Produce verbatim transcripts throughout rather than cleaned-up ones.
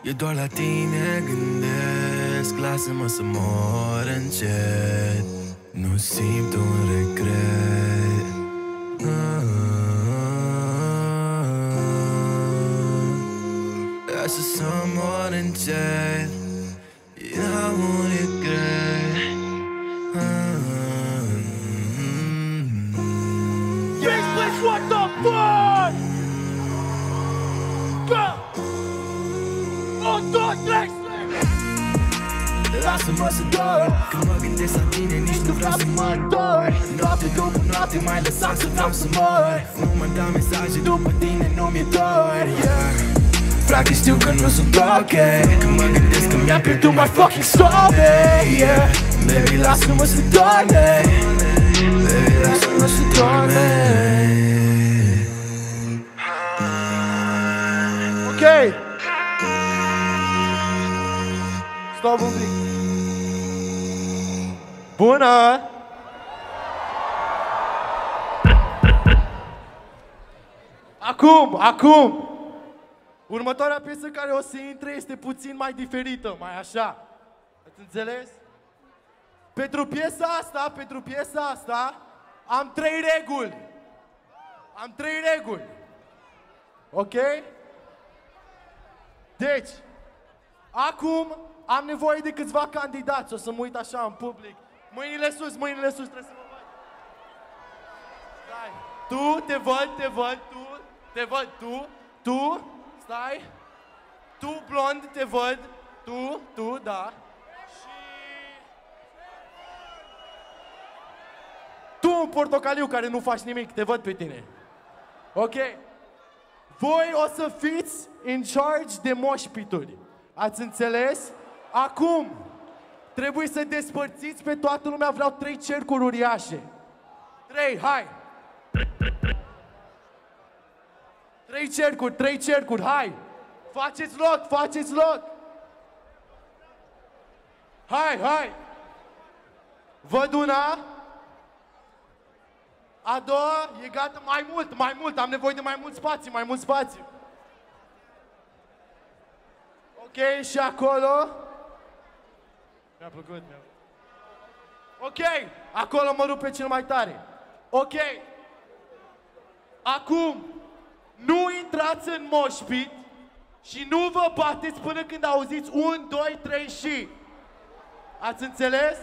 Eu doar la tine gândesc, lasă-mă să mor încet. Nu simt un regret. Lasă să mor încet. N-am un regret. Yes, bitch, what the fuck? Go! Un, doi, trei, lasă-mă să dor. Când mă gândesc la tine, nici nu vreau să mă dor. Noapte după noapte mai lăsat să vreau să mor. Nu mă dau mesaje după tine, nu mi-e dor, yeah. Frate, știu că nu sunt ok. Când mă gândesc că mi-am pierdut my fucking sobe, yeah. Baby, lasă-mă să doarme. Baby, lasă-mă să doarme. Ok. Stop un pic. Bună! Acum, acum! Următoarea piesă care o să intre este puțin mai diferită, mai așa. Ați înțeles? Pentru piesa asta, pentru piesa asta, am trei reguli. Am trei reguli. Ok? Deci, acum am nevoie de câțiva candidați. O să mă uit așa în public. Mâinile sus, mâinile sus, trebuie să mă văd. Stai. Tu, te văd, te văd, tu, te văd, tu, tu, stai. Tu, blond, te văd, tu, tu, da. Și... tu, un portocaliu care nu faci nimic, te văd pe tine. Ok. Voi o să fiți in charge de moshpituri. Ați înțeles? Acum, trebuie să despărțiți pe toată lumea, vreau trei cercuri uriașe. Trei, hai! Trei cercuri, trei cercuri, hai! Faceți loc, faceți loc! Hai, hai! Văd una. A doua, e gata, mai mult, mai mult, am nevoie de mai mult spațiu, mai mult spațiu. Ok, și acolo. Mi-a plăcut, mi-a plăcut. Ok, acolo mă rup pe cel mai tare. Ok. Acum, nu intrați în moshpit și nu vă bateți până când auziți un, doi, trei și. Ați înțeles?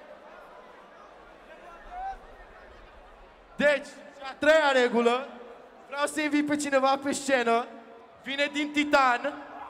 Deci, și a treia regulă, vreau să invit pe cineva pe scenă, vine din Titan.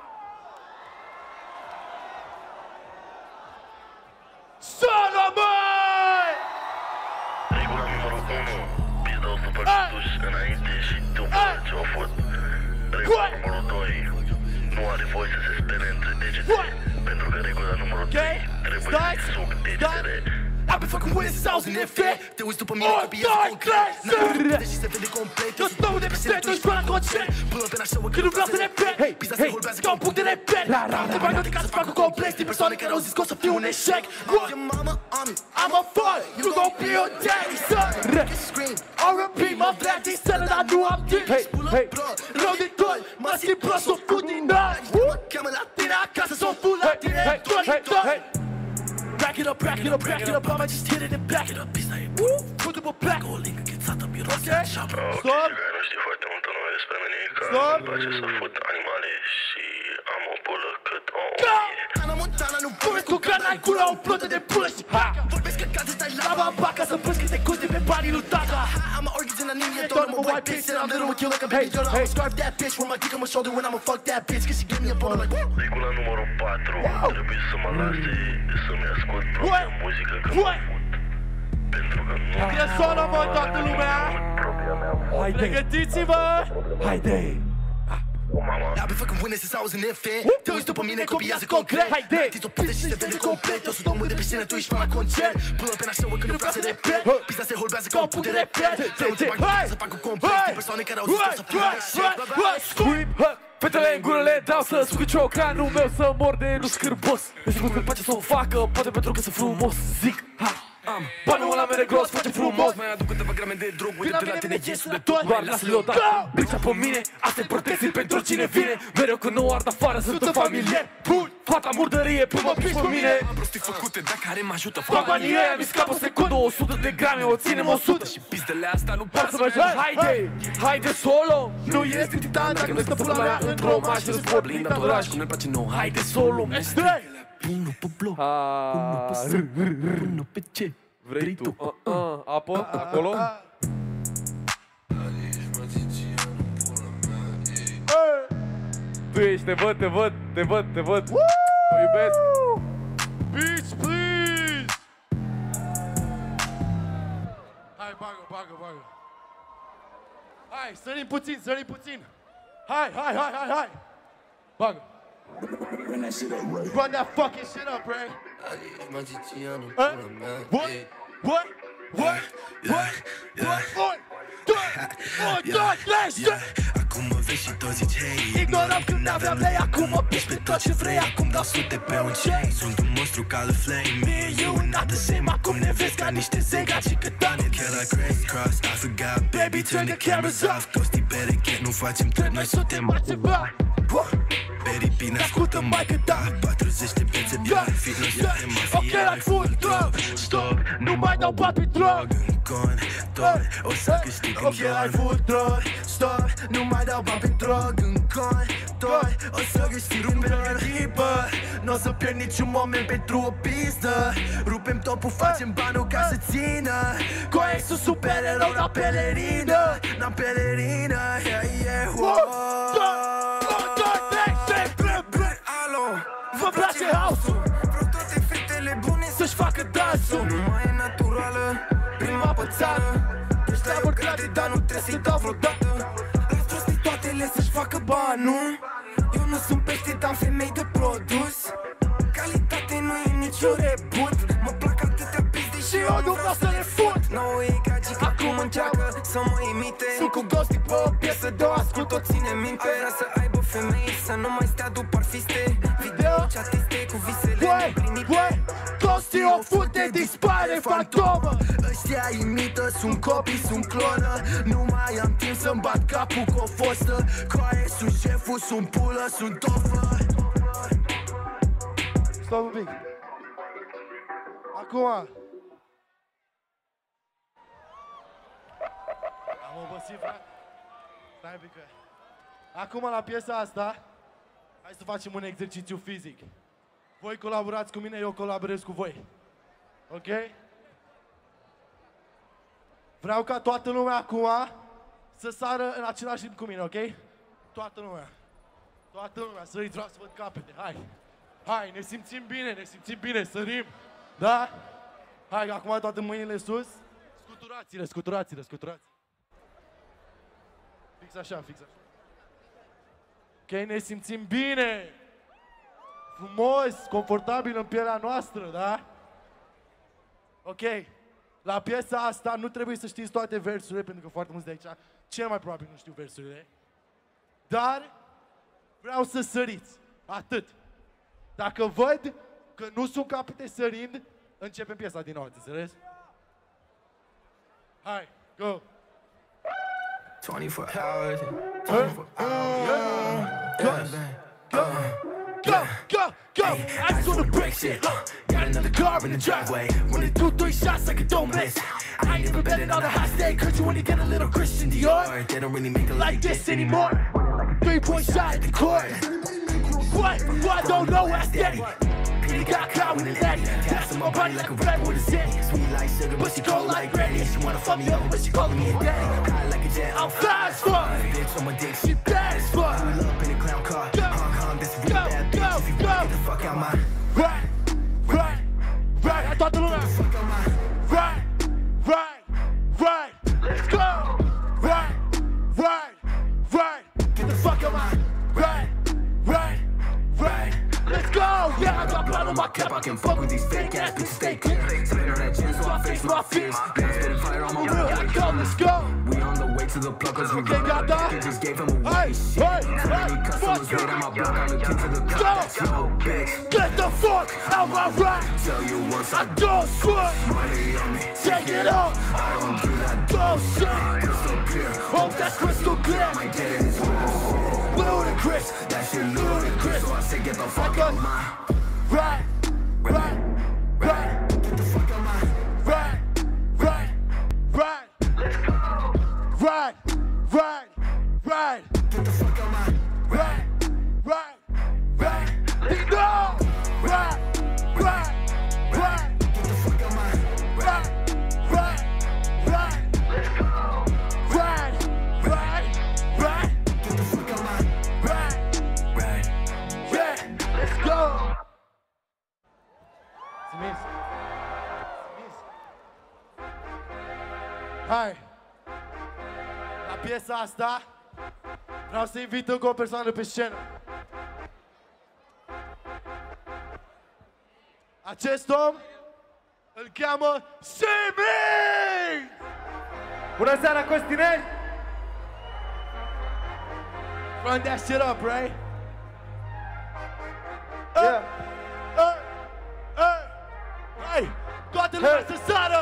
Solomon! Regula numărul unu, pizda o să faci duș înainte și după ce o fut. Regula numărul doi, nu are voie să se spere între degete, pentru că regula numărul trei trebuie să sub degetele. I've been fucking with it since I was in F A. Te uiți după mine, copiază concret. N-am repede și se vede complet. Eu stau de pe scenă, tu ești până la concert. Până pe nașa, că nu vreau să repet. Pizda se holbează ca un punct de repet. Te mai note ca să fac un complex de persoane care au zis că o să fiu un eșec. Your mama on me, I'm a fuck. You gon' be your daddy, son. R and B, mă vrea din scenă, dar nu am timp. Rău de tot, mă schimb prost, s-o fut din noi. Mă cheamă la tine acasă, s-o fut la tine în dormitor. Back it up, back it up, back it up, I'ma just hit it and back it up. Pista e put după black. O lingă ghețată, miros de șapă. Stop! Nu știu foarte multă lume despre mine, că îmi place să fut animale și am o bulă cât o mie. Ana Montana, nu vorbești cu grana, ai gura o flotă de bulă și ha! Vorbesc că cade, stai la baba, ca să plângi câte cozi de pe banii lui tata. I'm a organs in a ninja, don't know my white bitch, and I'm little with you like a baby girl. I'ma scarf that bitch, with my dick on my shoulder when I'ma fuck that bitch, cause she give me a boner like woo! Regula numărul patru, trebuie să mă lase să-mi ascult propria muzică când mă fut. Pentru că nu Bine, Solomon, toată lumea! Pregătiți-vă! Haide! I've been fucking winning since I was an infant. Te uiți după mine, copiază concret. Tiți o pute și se vede complet. Eu sunt omul de pe scenă, tu ești până la concert. Până pe nașa, că nu vreau să repet. Pizda se holbează ca un punct de repet. Vreau te mai mult să fac un complex de persoane care au zis că o să fiu un eșec. Fetele în gură le dau să scuci ciocanul meu să mor de nu scârbos. Îți spun că-mi place să o facă, poate pentru că sunt frumos. Zic, ha, Am banul ăla mere gros, face frumos. Mai aduc câteva grame de drog, uite-te la tine, ieși de tot. Doar lasă-le odată, bricea pe mine. Asta-i protecție pentru cine vine. Mereu când nu ard afară, sunt în familie. Bun, fata murdărie, până mă piși pe mine. Am prostii făcute, dacă are mă ajută. Fac banii ăia, mi scapă o secundă. o sută de grame, o ținem o sută. Și pizdele astea nu pot să mă joc. Haide, haide solo. Nu este titan, dacă nu stă pula mea într-o mașină sport blindă în oraș. Cum ne place nou, haide solo. Punu pe bloc, punu pe sân, punu pe ce vrei tu. Apă, acolo. Tu ești, te văd, te văd, te văd, te văd. Mă iubesc. Bitch, please! Hai, bagă, bagă, bagă. Hai, sărim puțin, sărim puțin. Hai, hai, hai, hai, hai. Bagă. Run that fucking shit up, Ray. What? What? What? What? What? What? What? What? Acum mă vezi și toți zici hei. Ignorăm când n-aveam lei. Acum mă piși pe tot ce vrei. Acum dau sute pe un chain. Sunt un monstru ca lui Flame. Me, you, not the same. Acum ne vezi ca niște zega și câtane. Chiar la crisscross, I forgot. Baby, turn the cameras off. Toți better get, nu facem trep. Noi suntem altceva. Baby, bine, ascultă mai cât da. patruzeci de bețe pe fit, noi suntem mafia. Ok, like full drop. Stop, nu mai dau bani pe drog. În contor, o să câștig în Ok, like full drop. Stop, nu mai dau bani pe drog. În contor, o să câștig un drog. N-o să pierd niciun moment pentru o pistă. Rupem topul, facem banul ca să țină. Coex un supererou, n-am pelerină. N-am pelerină, yeah, yeah, wow. Vă place house-ul? Vreau toate fetele bune să-și facă dansul. Nu mai e naturală, prima pe țară. Ești la oricare, dar nu trebuie să-i dau vreodată. Las prostituatele să-și facă bani, nu? Eu nu sunt pește, dar femei de produs. Calitate nu e niciun rebut. Mă plac atâtea pizde și eu nu vreau să le fut. Nouă e gagic, acum încearcă să mă imite. Sunt cu Ghosty pe o piesă de o ascult, o ține minte. Vrea să aibă femei, să nu mai stea după artiste. Video, chatiste cu visele neplinite. Ghosty o fute, dispare fantomă. Ăștia imită, sunt copii, sunt clonă. Nu mai am timp să-mi bat capul cu o fostă. Coaie, sunt șeful, sunt pulă, sunt tofă. Stop un pic. Acum. Am obosit, frate. Stai un pic. Acum la piesa asta, hai să facem un exercițiu fizic. Voi colaborați cu mine, eu colaborez cu voi. Ok? Vreau ca toată lumea acum să sară în același timp cu mine, ok? Toată lumea. Toată lumea, săriți, vreau să văd capete, hai. Hai, ne simțim bine, ne simțim bine, sărim. Da? Hai, acum toate mâinile sus. Scuturați-le, scuturați-le, scuturați. Fix așa, fix așa. Ok, ne simțim bine. Frumos, confortabil în pielea noastră, da? Ok. La piesa asta nu trebuie să știți toate versurile, pentru că foarte mulți de aici cel mai probabil nu știu versurile. Dar vreau să săriți. Atât. Dacă văd că nu sunt capete sărind, începem piesa din nou, înțeles? Hai, go! twenty-four hours, twenty-four hours, Go, go, go, go, go! I just wanna break shit. Got another car in the driveway. Running through three shots like a don't miss. I ain't never betting on a high stake. Cause you only get a little Christian Dior. They don't really make it Like this anymore. Three point shot at the court. What? What? Don't know where I stay. He got caught with his daddy. Dancing my body like a redwood is it. sweet like sugar, but she cold like granny. She wanna fuck me over, but she calling me a daddy. High like a jet, I'm fly as fuck. bitch on my dick. She bad as fuck. Pull up in a clown car. Go, Hong Kong, this real go, bad go, bitch. If you go. wanna get the fuck out my Right, right, right. I thought the lumea. fuck out my Right, right, right. Let's go. Right, right, right. Get the fuck out my. Right, right, right. Let's go. Yeah, I got blood on on my cap, I can fuck with these fake ass bitches, stay clear. Spin on that gin, so I face my fears. Man, spitting fire on my real, let's go, let's go. We on the way to the plug, cause we run out of they just gave him away. Shit, too many customers wait on my block, I'm looking to the cop, that's yo, bitch. Get the fuck out my ride. Tell you once I don't sweat. money on me, Take it off. I don't do that, Go shit. crystal clear. Hope that's crystal clear. My dead in this world, Ludicrous. that shit ludicrous. So I say get the fuck out my Right, right, right. Get the fuck out my Right, right, right. Let's go. Right, right, right. Get the fuck out my Right, right, right. Ding dong. Right, right, right. Get the fuck out my Right, right, right. Let's go. Right, right, right. Get the fuck out my Right, right. yeah. Let's go. Mulțumesc. Hai! La piesa asta vreau să invit încă o persoană pe scenă. Acest om îl cheamă Simi! Bună seara, Costinel! Run that shit up, right? Yeah. Hey! Hey! Hey! Toată lumea să sară!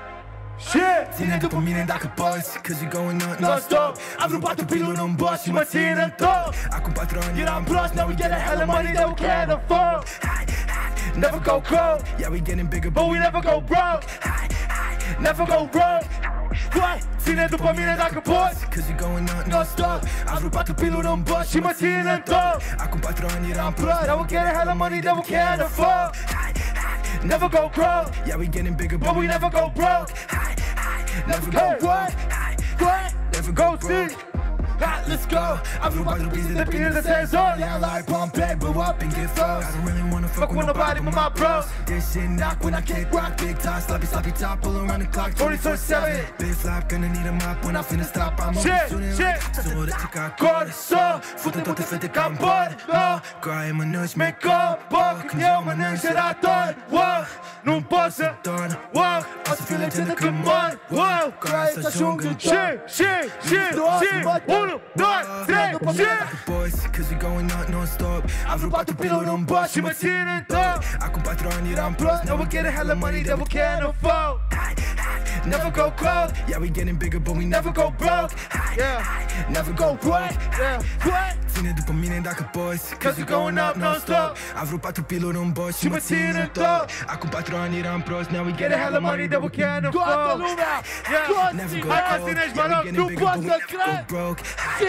Shit! Ține după mine dacă poți, cause you're going up Non-stop. Am vrut patru piluri în boss și mă țin în top. Acum patru ani Eram prost, now we get a hella money that we can't afford. Never go cold, Yeah, we getting bigger, but we never go broke. Never go broke. What? Ține după mine dacă poți. cause you're going up Non-stop. Am vrut patru piluri în boss și mă țin în top. Acum patru ani eram prost, Now we get a hella money that we can't afford. Never go broke, Yeah, we getting bigger, but we never go broke. never Hey, go what? What? Never Go go see. broke. Ha, let's go. Am vrut patru pizze de pline de senzor. Yeah, like Pompeii, blow up and get froze. I don't really wanna fuck with nobody but my bros. This shit knock when I kick rock, big top, sloppy, sloppy top, pull around the clock, twenty-four seven. Big flop, gonna need a mop when I finna stop. I'm on Shit, shooting shit. So the chick I Corso, Fute toate fete ca în bord, no. Graie mănânci make-up, Boc, când eu mănânc seraton. Wow, nu pot să dorm. wow, O să fiu legendă când mor, wow. Graie să ajung în Și, și, și, și unu, doi, trei, și boys, cause we going out non-stop. Am vrut patru piluri în boss și mă țin în top. Acum patru ani eram prost, now we getting hella money that we can't afford. Never go cold, yeah, we getting bigger, but we never go broke. Yeah, Never go broke. yeah, what? Ține după mine dacă poți, Cause we going up non-stop. Am vrut patru piluri în boss și mă țin în top. top. Acum patru ani eram prost, now we Get a getting hella money that we can't Toată afford. lumea. Yeah, Never go hai cold, Costine, yeah, mă we rog, getting nu bigger, poți but we să never go crezi. broke.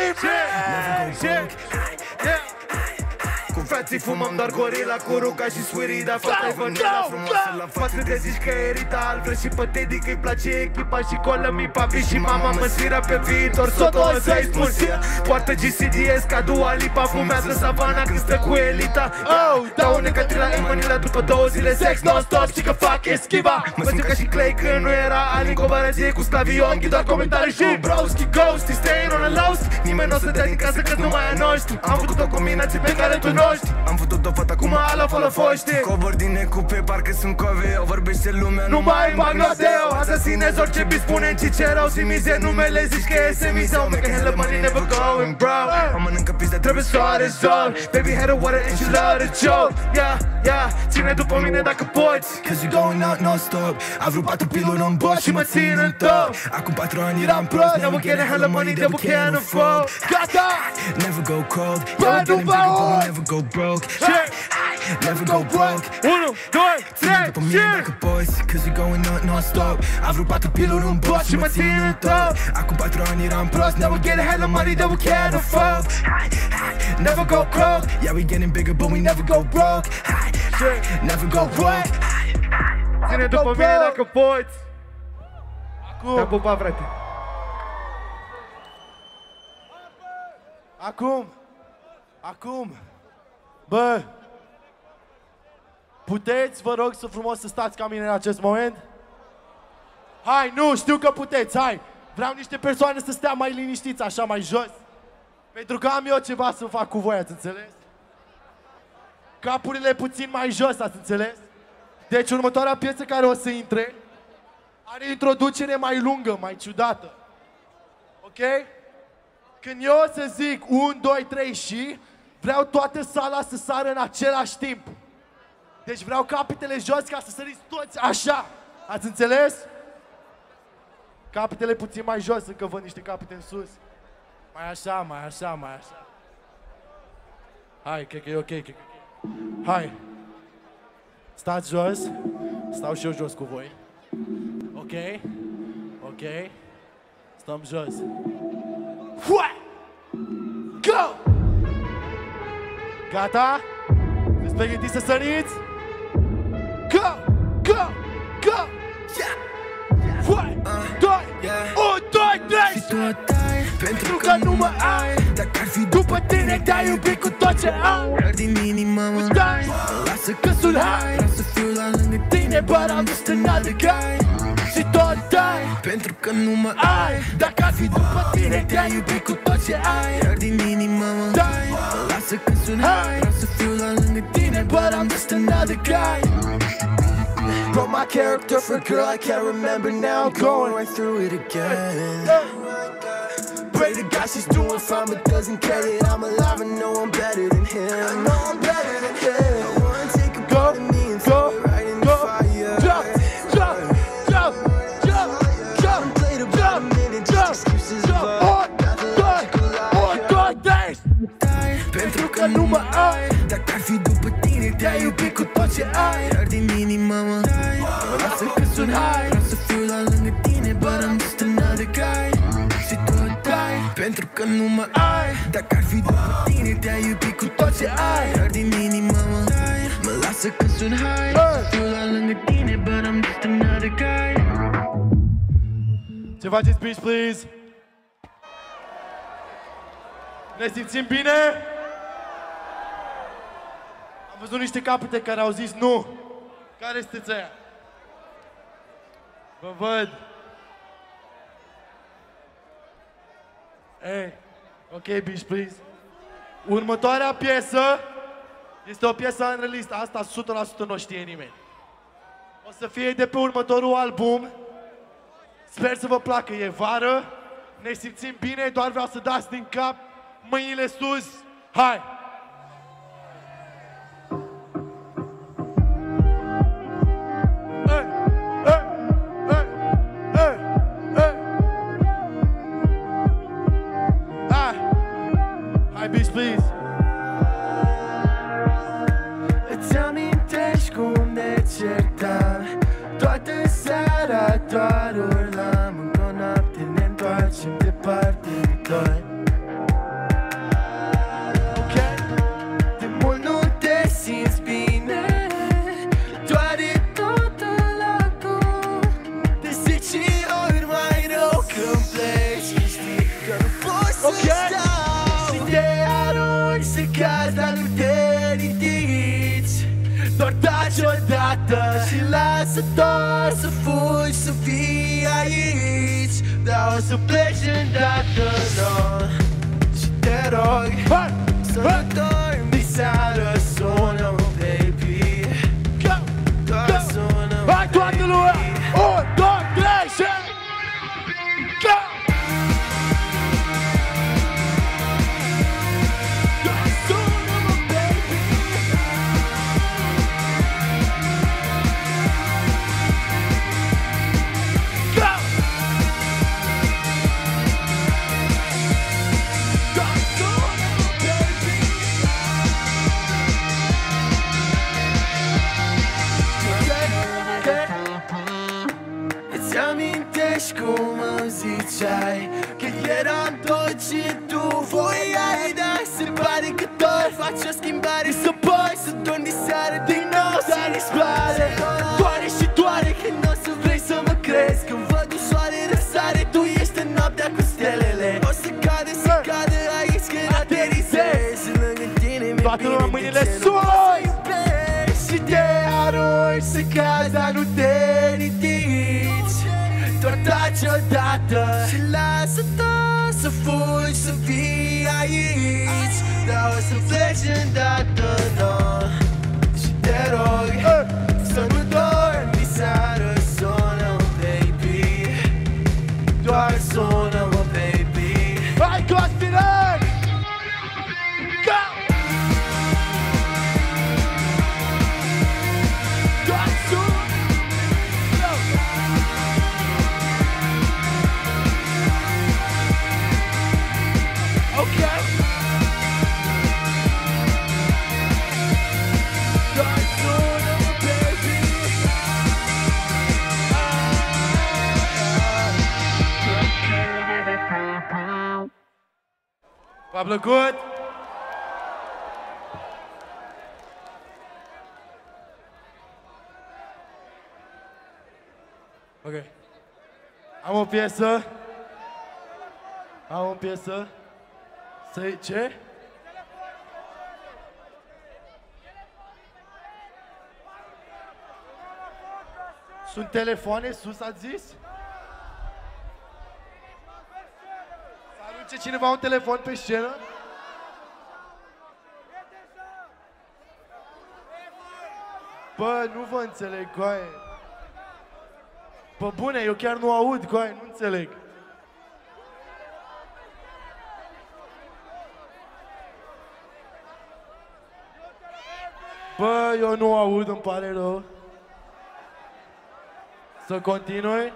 Never go broke. Yeah. Cu frații fumăm doar gorila, cu ruca și sweetie, dar fata-i vanila frumoasă la față de zici că e Rita Alfred și patetic, îi place echipa și colă mi papi și mama mă sfira pe viitor. Soto o să-i spun, poartă G C D S ca Dua Lipa, fumează savana când stă cu elita. Oh, dau un necatrila în Manila după două zile sex non-stop, știi că fac eschiva. Mă simt ca și Clay când nu era Alin Cobarazie cu sclavionghi, doar comentarii și broski, ghosty, staying on a low. Nimeni n-o să dea din casă că nu mai e noștri. Am făcut o combinație pe care tu nu știi. Am făcut o fată Cum ala fără foști. Covor din ecupe, parcă sunt cove. O vorbește lumea, Nu mai îmi bag noteo. Asasinez orice beat, spune-mi Cicero. Și mize numele, zici că e semizeu. Make a hella money, never going broke. Am mănâncă pizza, trebuie să Soare zon, baby had a water and she love the joke. Yeah, yeah, ține după mine dacă poți. Cause you going out non-stop. Am vrut patru piluri în boss și mă țin în top. Acum patru ani eram prost, now we getting hella money that we can't afford. Gata! Never go cold, yeah, we getting bigger, but we never go broke. Never go broke. unu, doi, Ține trei, după mine dacă poți, cause you going out non-stop. Am vrut patru piluri în boss și mă țin în top. Acum patru ani eram prost, now we getting hella money that we can't afford. Never go broke, yeah, we getting bigger, but we never go broke. Never go broke. Ține după mine dacă poți. Te-am pupat, frate. Acum, acum, bă, puteți, vă rog să frumos să stați ca mine în acest moment? Hai, nu, știu că puteți, hai. Vreau niște persoane să stea mai liniștiți, așa, mai jos. Pentru că am eu ceva să fac cu voi, ați înțeles? capurile puțin mai jos, ați înțeles? Deci următoarea piesă care o să intre are introducere mai lungă, mai ciudată. Ok? Când eu o să zic unu, doi, trei și vreau toată sala să sară în același timp. Deci vreau capetele jos ca să săriți toți așa. Ați înțeles? Capetele puțin mai jos, încă văd niște capete în sus. Mai așa, mai așa, mai așa. Hai, cred că e ok, cred că e ok. Hai. Stați jos. Stau și eu jos cu voi. Ok? Ok? Stăm jos. Fua! Go! Gata? Sunteți pregătiți să săriți? Go! Go! Go! Fua! Doi! unu, doi, trei! Pentru că nu mă ai. Dacă ar fi după tine, te-ai iubit cu tot ce am. Iar din inima mă dai. Lasă că sunt high. Vreau să fiu la lângă tine, but I'm just another guy. Și tot dai. Pentru că nu mă ai. Dacă ar fi după tine, te-ai iubit cu tot ce ai. Iar din inima mă dai. Lasă că sunt high. Vreau să fiu la lângă tine, but I'm just another guy. Wrote my character for a girl I can't remember now. Going right through it again. Pray to God she's doing fine but doesn't care that I'm alive and know I'm better than him. I know I'm better than him. I wanna take a go, of me and throw it right in the fire. Jump, jump, jump, jump, jump, Play the bottom minute, just excuses of unu, doi, unu, doi, trei! Pentru că nu mă ai. Dacă ar fi după tine, te-ai iubit cu tot ce ai. Iar din inima mă dai. Lasă că sunt high. Vreau să fiu la lângă tine, but I'm just another guy. Și tot dai. Pentru că nu mă ai. Dacă ar fi după tine, te-ai iubit cu tot ce ai. Iar din inima mă dai. Mă lasă că sunt high. Să fiu la lângă tine, but I'm just another guy. Ce faceți, bitch, please? Ne simțim bine? Am văzut niște capete care au zis nu. Care sunteți aia? Vă văd. Hey, ok, bitch, please. Următoarea piesă este o piesă unreleased. Asta o sută la sută nu știe nimeni. O să fie de pe următorul album. Sper să vă placă, e vară. Ne simțim bine, doar vreau să dați din cap mâinile sus. Hai! Hey, hey, hey, hey, hey. Hai! Hai, bitch, please! Îți amintești cum ne certam. Toată seara doar urlam. Încă o noapte ne întoarcem departe de doi. Ok? De mult nu te simți bine. Doar e totul acum. De zece ori mai rău când pleci. Știi că nu poți să stau. Și te arunci să cazi, dar nu te ridici. Doar taci odată și lasă tot să fugi, să fii aici. Dar o să pleci îndată, no. Și te rog să nu dormi seară, sună-mă, baby. Doar sună-mă, Hai, toată lumea! unu, doi, trei și... Go! doar sună-mă, baby. Go! Doar sună-mă, baby. Îți amintești cum îmi ziceai că eram tot ce tu voiai. Dar se pare că tot faci o schimbare. Să poți să dormi de seară din nou, dar îți pare. Doare și doare că n-o să vrei să mă crezi. Când văd un soare răsare, tu ești în noaptea cu stelele. O să cadă, să cadă aici când aterizezi. Lângă tine mi-e Toată lumea, bine, mâinile de ce nu sus! mă iubești? Și te arunci să cazi, dar nu te ridici. Doar taci odată și lasă tot să fugi, să fii aici. Dar o să pleci îndată, no. V-a plăcut? Ok. Am o piesă. Am o piesă. Să-i... Ce? Sunt telefoane sus, ați zis? Să arunce cineva un telefon pe scenă? Bă, nu vă înțeleg, coaie. Bă, bune, eu chiar nu aud, coaie, nu înțeleg. Bă, eu nu aud, îmi pare rău. Să continui?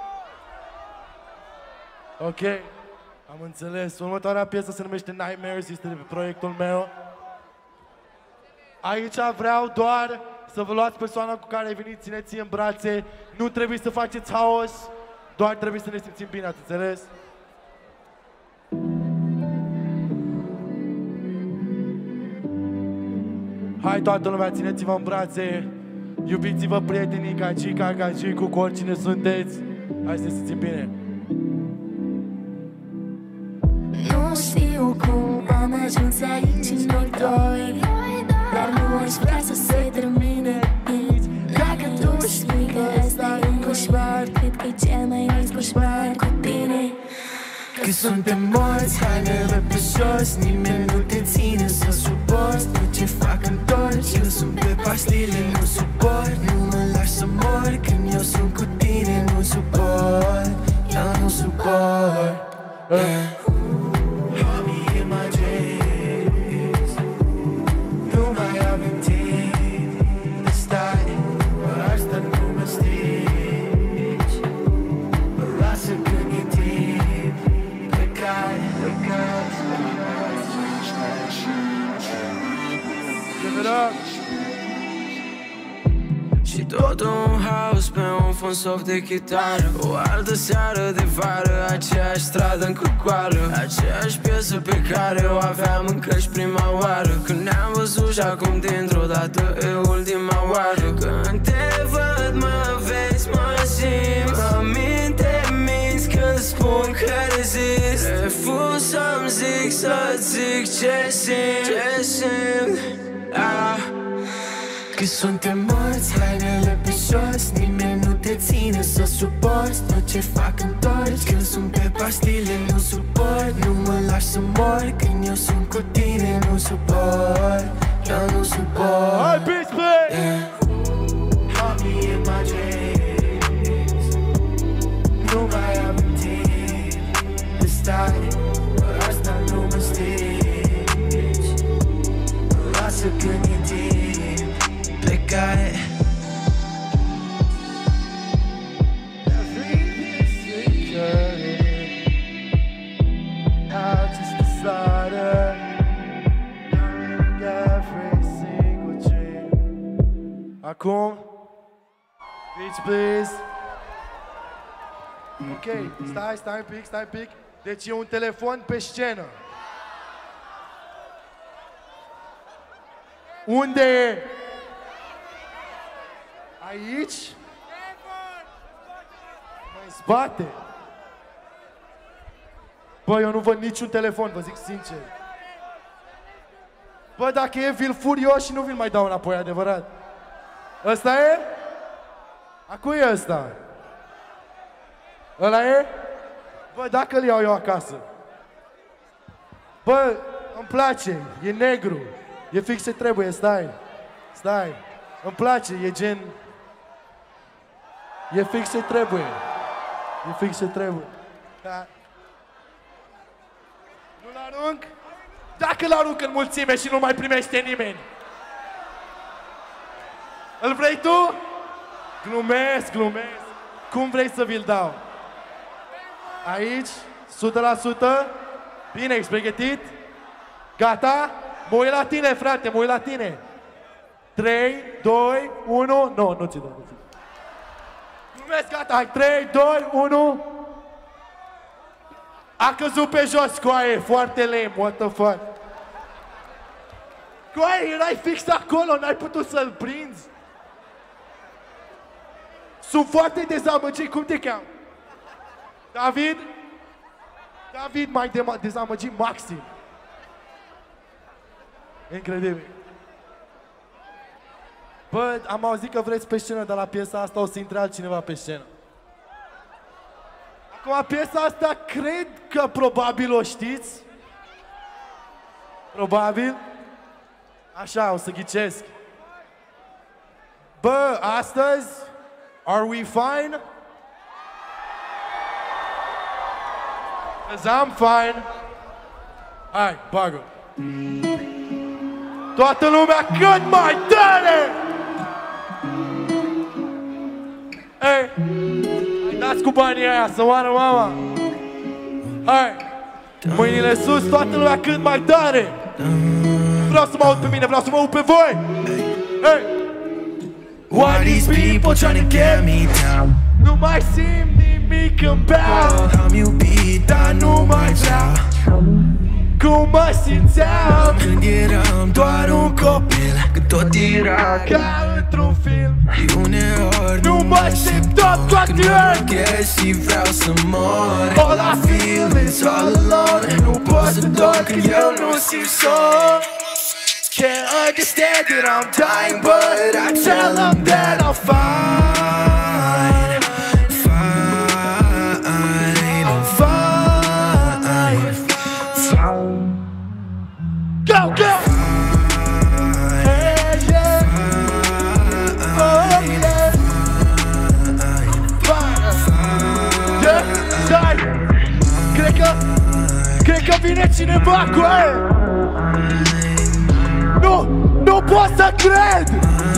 Ok, am înțeles. Următoarea piesă se numește Nightmares, este de pe proiectul meu. Aici vreau doar să vă luați persoana cu care veniți, țineți în brațe. Nu trebuie să faceți haos, doar trebuie să ne simțim bine, ați înțeles? Hai toată lumea, țineți-vă în brațe. Iubiți-vă prietenii, cacica, cacicu, cu oricine sunteți. Hai să ne simțim bine. Nu știu cum am ajuns aici noi doi, dar nu aș vrea să se termine aici. Dacă tu știi că ăsta e un coșmar, cred că e cel mai nice coșmar cu tine. Că suntem morți, hainele pe jos, nimeni nu te ține să suporți tot ce fac întorci. Eu sunt pe pastile, nu suport, nu mă lași să mor când eu sunt cu tine. Nu suport, eu nu suport, yeah. Homie, imaginezi, nu mai avem timp de stai, dar asta nu mă strici. Mă lasă când e timp, plecai, plecai. Give it up! Și tot un haos pe un fond soft de chitară. O altă seară de vară, aceeași stradă în cucoară, aceeași piesă pe care o aveam încă și prima oară. Când ne-am văzut și acum dintr-o dată e ultima oară. Când te văd mă vezi, mă simt, mă minte minți când spun că rezist. Refuz să-mi zic, să zic ce simt, ce simt, ah. Că suntem morți, hainele pe jos, nimeni nu te ține să suporți tot ce fac întorci. Când sunt pe pastile, nu suport, nu mă lași să mor când eu sunt cu tine. Nu suport, eu nu suport. Hai, bitch, play! Yeah. Homie, imaginezi, nu mai avem timp de stai, dar asta nu mă strici. Mă lasă când e timp, plecai. Acum, bitch, please. Ok, stai, stai un pic, stai un pic. Deci e un telefon pe scenă. Unde e? Aici? Mai în spate? Bă, eu nu văd niciun telefon, vă zic sincer. Bă, dacă e, vi-l fur eu și nu vi-l mai dau înapoi, adevărat. Ăsta e? A cui e ăsta? Ăla e? Bă, dacă îl iau eu acasă. Bă, îmi place, e negru. E fix ce trebuie, stai. Stai. Îmi place, e gen... E fix ce trebuie. E fix ce trebuie. Da. Nu-l arunc? Dacă-l arunc în mulțime și nu mai primește nimeni. Îl vrei tu? Glumesc, glumesc. Cum vrei să vi-l dau? Aici, o sută la sută. Bine, ești pregătit? Gata? Mă uit la tine, frate, mă uit la tine. trei, doi, unu, nu, nu ți dau, nu ți dau. Glumesc, gata, hai, trei, doi, unu. A căzut pe jos, coaie, foarte lame, what the fuck. Coaie, erai fix acolo, n-ai putut să-l prinzi. Sunt foarte dezamăgit, cum te cheamă? David? David mai de dezamăgit maxim. Incredibil. Bă, am auzit că vreți pe scenă, dar la piesa asta o să intre altcineva pe scenă. Acum, piesa asta cred că probabil o știți. Probabil. Așa, o să ghicesc. Bă, astăzi, are we fine? 'Cause I'm fine. Hai, bagă. Toată lumea cât mai tare! Ei, hai, dați cu banii aia să moară mama. Hai, mâinile sus, toată lumea cât mai tare! Vreau să mă aud pe mine, vreau să mă aud pe voi! Hey! Why these people trying to get me down? Nu mai simt nimic în beau. Am iubit, dar nu mai vreau. Cum mă simțeam când eram doar un copil, când tot era ca într-un film. Și uneori nu mă simt tot content și vreau să mor. All I feel is all alone. Nu pot să dorm când eu nu simt somn. Can't understand that I'm dying, but I tell them that I'm fine. Fine, I'm fine. Fine. Go, go! Hey, yeah. Oh, yeah. Fine. Yeah, stai! Cred că... Cred că vine cineva cu aia! Nu! Nu pot să cred!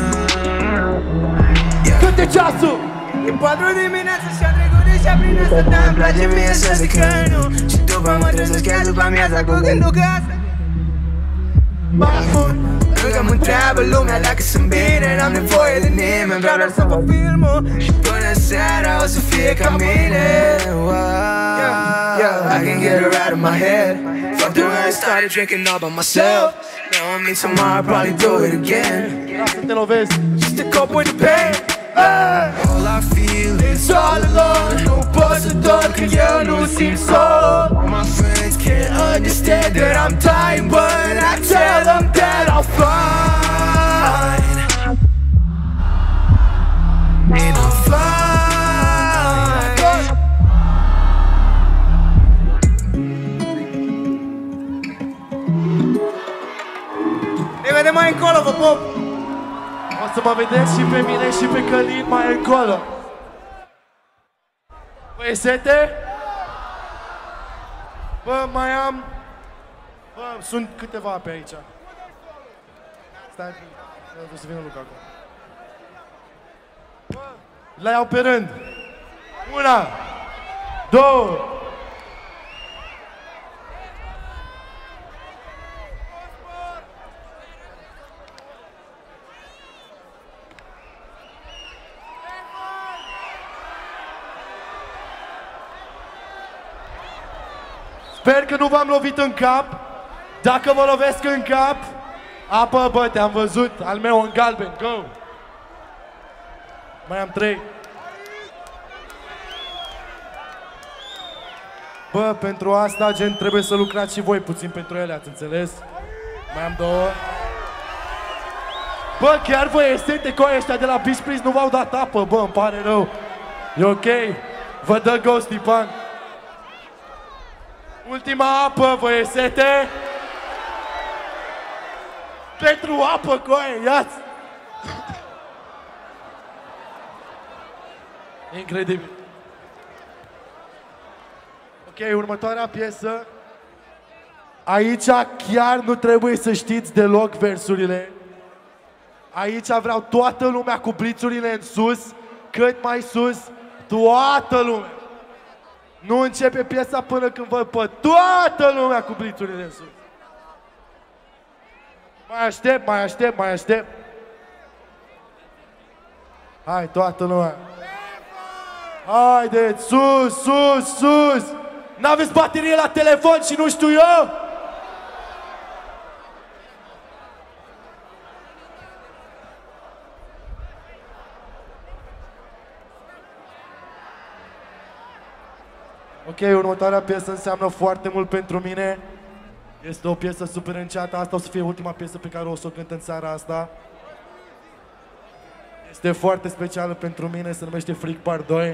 Cât e ceasul? E patru dimineața și-a trecut deja prin asta, dar îmi place mie să zic că nu. Și după mă trezesc chiar după amiaza cu gândul că asta Mai mult! încă mă întreabă lumea dacă sunt bine, n-am nevoie de nimeni, vreau doar să fac filmul și până seara o să fie ca mine. Yeah, yeah, I can get her out of my head. Fuck the way I started drinking all by myself. Now I mean tomorrow I'll probably do it again. Lasă te lovesc! Just to cope with the pain. All I feel is All alone, nu pot să dorm când eu nu simt somn. my friends can't Understand that I'm dying, but I tell them that I'm fine. and I'm Fine. Ne vedem mai încolo, vă pop! O să mă vedeți și pe mine și pe Călin mai încolo. Băi, sete? Bă, mai am... Bă, sunt câteva pe aici. Stai, trebuie să vină Luca acum. Bă, le iau pe rând. Una, două. Sper că nu v-am lovit în cap. Dacă vă lovesc în cap, apă, bă, te-am văzut, al meu în galben, go! Mai am trei. Bă, pentru asta, gen, trebuie să lucrați și voi puțin pentru ele, ați înțeles? Mai am două. Bă, chiar voi esete cu ăștia de la Beach Please nu v-au dat apă, bă, îmi pare rău. E ok? Vă dă ghost, Stipan. Ultima apă, vă e sete? Pentru apă, coaie, ia-ți! Incredibil. Ok, următoarea piesă. Aici chiar nu trebuie să știți deloc versurile. Aici vreau toată lumea cu blițurile în sus, cât mai sus, toată lumea. Nu începe piesa până când văd pe toată lumea cu blițurile în sus. Mai aștept, mai aștept, mai aștept. Hai, toată lumea. Haideți, sus, sus, sus! N-aveți baterie la telefon și nu știu eu? Ok, următoarea piesă înseamnă foarte mult pentru mine. Este o piesă super înceată. Asta o să fie ultima piesă pe care o să o cânt în seara asta. Este foarte specială pentru mine, se numește Freak Part doi.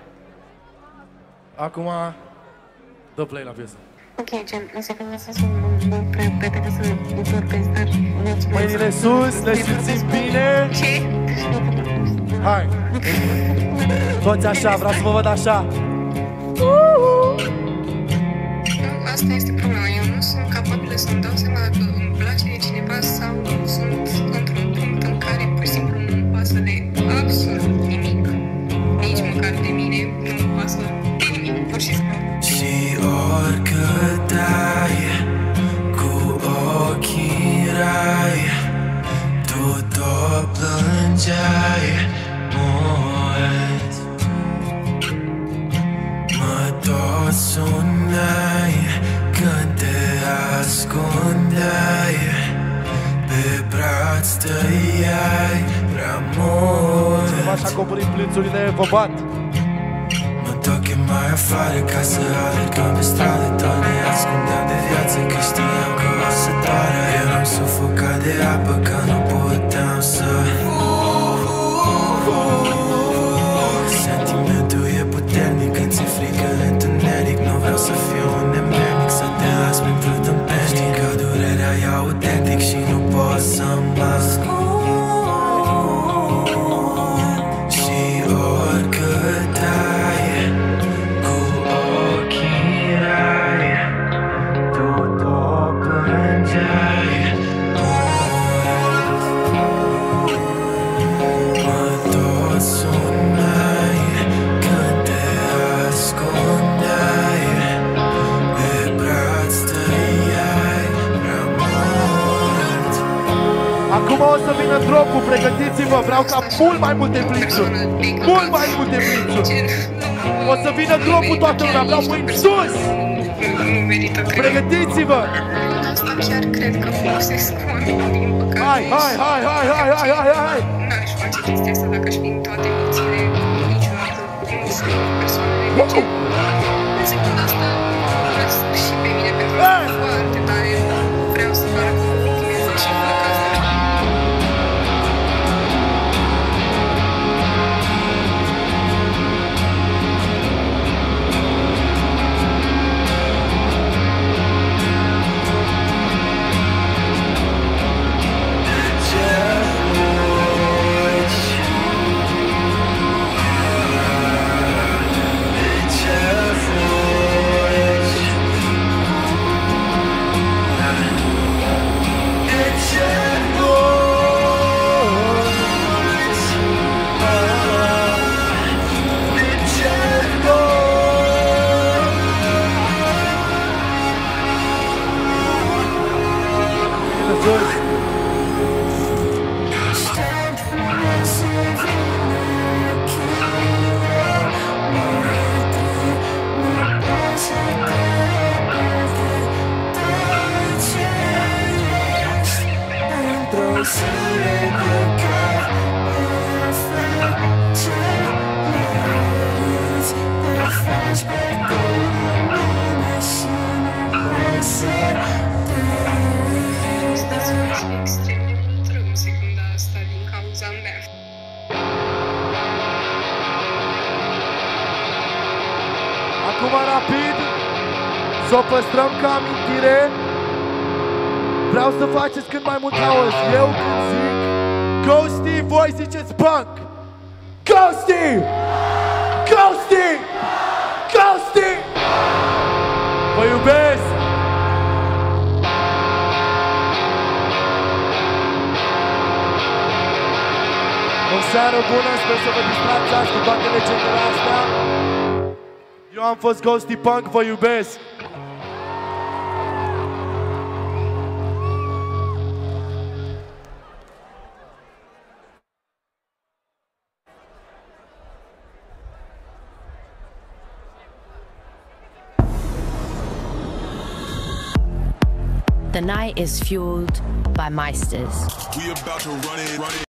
Acum, dă play la piesă. Ok, gen, înseamnă să sunt prietene să bucur pe star. Mâinile sus, le simțim bine. Ce? Hai! Toți așa, vreau să vă văd așa. Asta este problema, eu nu sunt capabilă să-mi dau seama dacă îmi place de cineva sau sunt într-un punct în care pur și simplu nu-mi pasă de absolut nimic. Nici măcar de mine, nu-mi pasă de nimic, pur și simplu. Și oricât ai cu ochii rai, tu tot plângeai mult. Mă tot sunai când te ascundeai, pe braț tăiai prea mult. Așa coborim plânțurile, vă bat. Mă tot chemai afară ca să alergăm pe stradă, tot ne ascundeam de viață că știam că o să doară. Eram sufocat de apă că nu puteam să... Sentimentul e puternic când ți-e frică de întuneric. Nu vreau să fiu un nemernic, să te las pentru tâmpenic. Știi că durerea e autentic și nu pot să mă ascund. Și oricât ai cu ochii rai, tu tot plângeai mult. Mă tot sunai când te ascundeai, pe braț tăiai prea mult. Acum o să vină dropul, pregătiți-vă, vreau ca mult mai multe blitzuri. Mult mai multe blitzuri. O să vină dropul, toată lumea, vreau mâini sus. Nu merită, cred. Pregătiți-vă. Asta chiar cred că folosesc oamenii, din păcate. Hai, hai, hai, hai, hai, hai, hai, hai. N-aș face chestia asta dacă aș fi în toate mințile. Niciodată nu sunt persoanele de ce. În secunda asta doresc și pe mine pentru că foarte tare vreau să fac ultimeze și fac asta. Acum rapid, să o păstrăm ca amintire. Vreau să faceți cât mai mult haos. Eu când zic Ghosty, voi ziceți punk. Ghosty! Ghosty! Ghosty! Vă iubesc! O seară bună, sper să vă distrați cu toate legendele astea. Eu am fost Ghosty Punk, vă iubesc! The night is fueled by Meisters. We about to run it, run it.